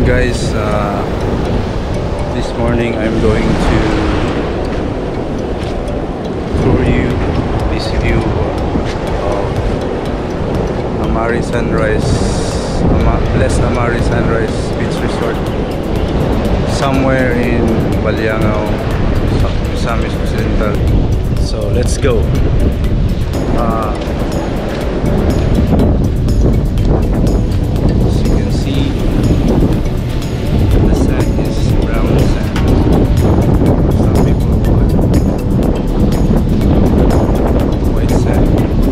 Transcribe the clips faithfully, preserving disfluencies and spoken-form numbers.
Guys, uh, this morning I'm going to tour you this view of Amari Sunrise, Ama Blessed Amari Sunrise Beach Resort, somewhere in Baliangao, Misamis Occidental. So let's go. Uh, as you can see, the sand is brown sand. Some people call it white sand.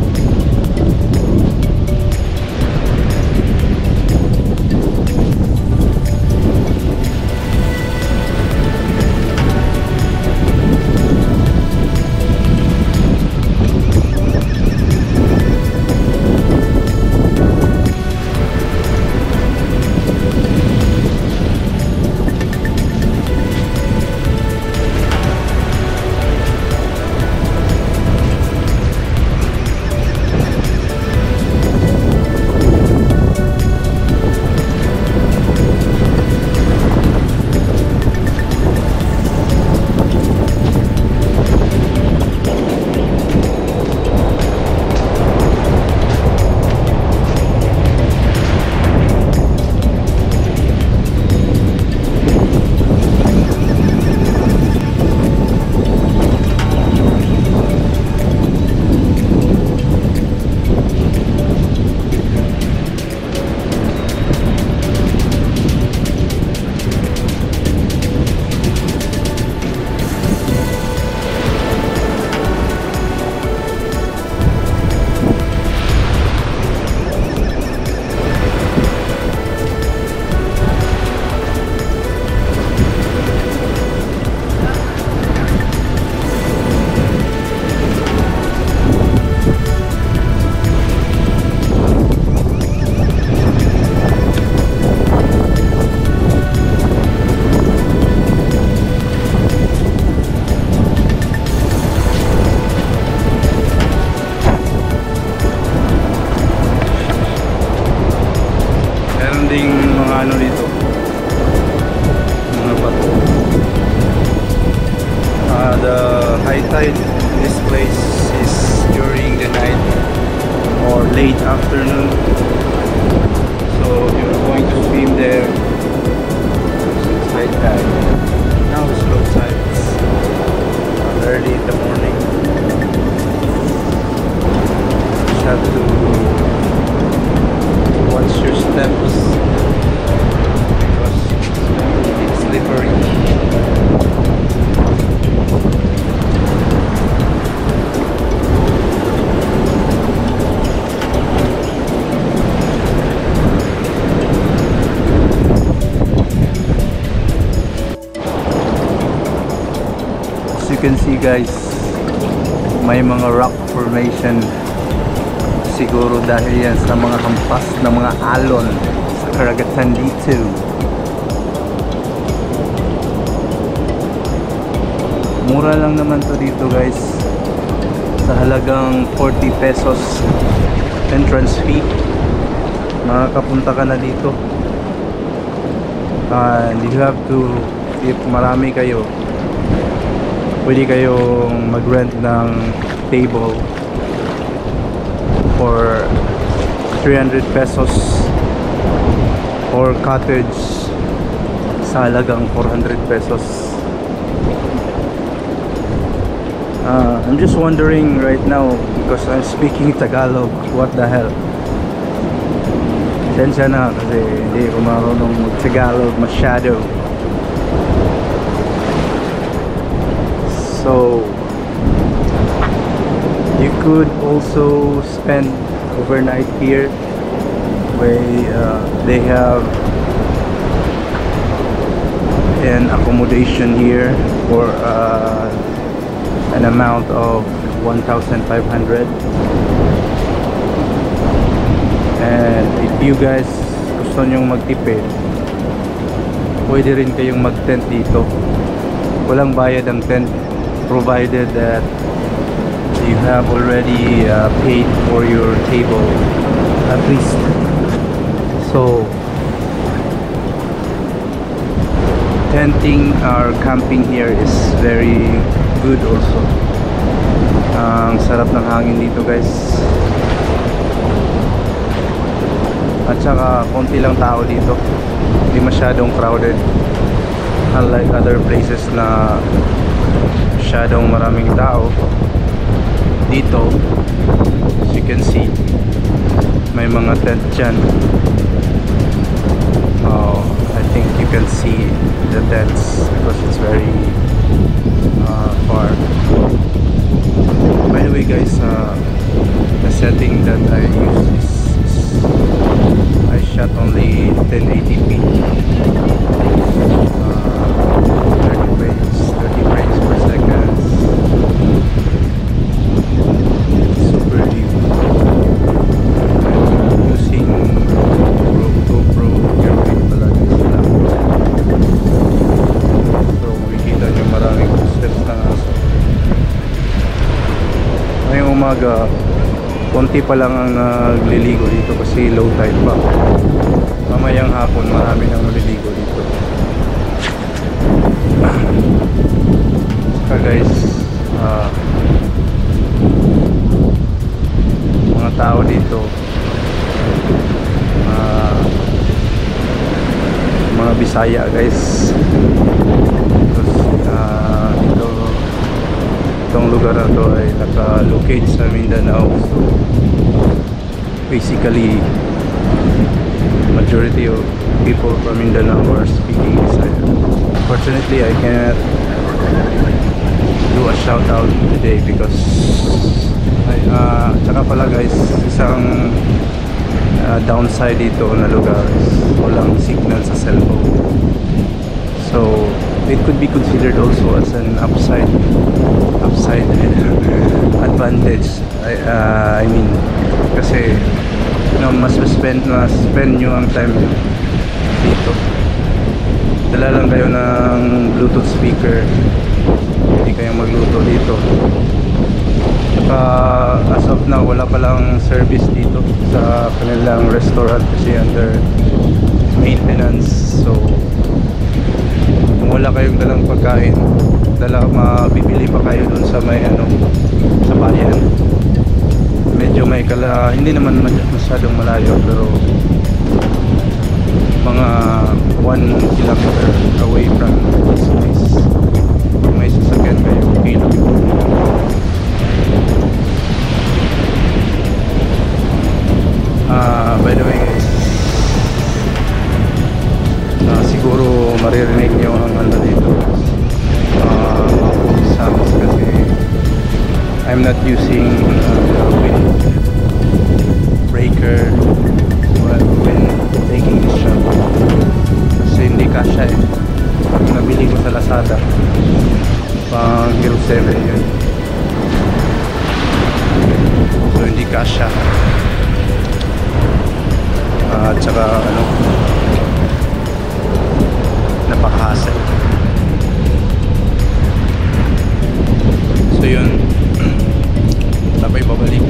Mga ano dito, mga bato. Uh, the high tide in this place is during the night or late afternoon, so if you're going to swim there, it's high tide. Now it's low tide. It's uh, early in the morning. You just have to watch your steps, slippery. As you can see guys, may mga rock formation, siguro dahil yan sa mga hampas na mga alon sa karagatan dito. Mura lang naman to dito guys, sa halagang forty pesos entrance fee, makakapunta ka na dito. And you have to, if marami kayo, pwede kayong mag-rent ng table for three hundred pesos or cottage sa halagang four hundred pesos. Uh, I'm just wondering right now because I'm speaking Tagalog. What the hell? Pasensya na kasi hindi ko marunong mag-Tagalog masyado. So you could also spend overnight here, where uh, they have an accommodation here for uh, an amount of one thousand five hundred. And if you guys gusto nyong magtipid, pwede rin kayong mag-tent dito. Walang bayad ang tent, provided that you have already uh, paid for your table at least. So tenting or camping here is very good also. Ang sarap ng hangin dito guys. At saka konti lang tao dito, hindi masyadong crowded, unlike other places na masyadong maraming tao. Dito, as you can see, may mga tent dyan. Oh, I think you can see the tents because it's very uh, far. By the way guys, uh, the setting that I use is, is I shot only ten eighty p, uh, thirty frames thirty frames per second. Super deep. I'm using GoPro, GoPro Airwave pala sila. So makikita nyo maraming footsteps ng aso. Ngayong umaga, konti pa lang ang nagliligo dito kasi low tide pa. Mamayang hapon marami nang maliligo dito. Saka guys, uh, mga tao dito, uh, mga Bisaya guys. Tapos uh, dito, itong lugar na to ay naka-locate sa Mindanao. So basically majority of people from Mindanao are speaking Bisaya. Unfortunately I cannot do a shout out today because ay, uh, tsaka pala guys, isang uh, downside dito na lugar is walang signal sa cellphone. So it could be considered also as an upside upside advantage. I, uh, I mean, kasi you know, mas spend mas spend nyo ang time dito. Dala lang kayo ng Bluetooth speaker, hindi kayong magluto dito. Tsaka as of now wala palang service dito sa kanilang restaurant kasi under maintenance. So kung wala kayong dalang pagkain, dala mabibili pa kayo dun sa may ano, sa bayan. Medyo may kala, hindi naman masyadong malayo pero mga one kilometer away from this place. Kung may sasakyan kayo, okay lang. Uh, by the way guys, uh, siguro maririnig nyo ang ano dito, uh, sounds kasi I'm not using uh, wind breaker when taking this shot kasi hindi kasya eh. Nabili ko sa Lazada, pang Hero seven yun, so hindi kasya. At uh, saka ano, napaka-hassle. So yun, tapos babalik